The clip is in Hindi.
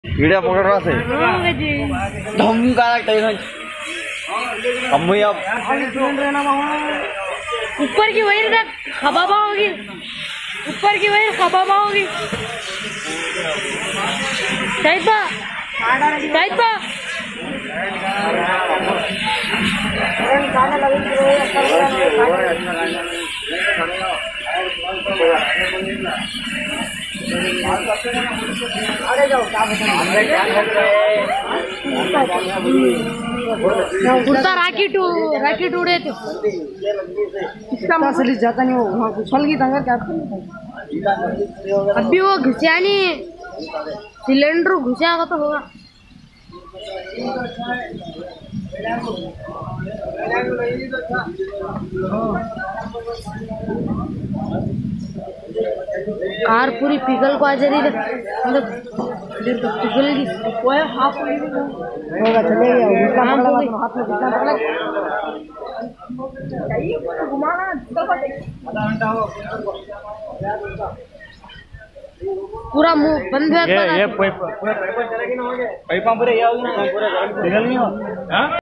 वीडियो पकड़ रहा से धमका टेंशन अब ऊपर की वही तक हवा होगी, ऊपर की वही हवा होगी। शाहिद बा उड़ता राकेट उड़े थे इसका मसली जाता नहीं, वो वहाँ उछल गई तंगर क्या अभी वो घुसा नहीं, सिलेंडर घुसा तो होगा। कार पूरी पिघल को आ जा रही है, मतलब पिघल गई हाफ होगा, चले गया हाथ में घुमाना पूरा मुंह बंद है।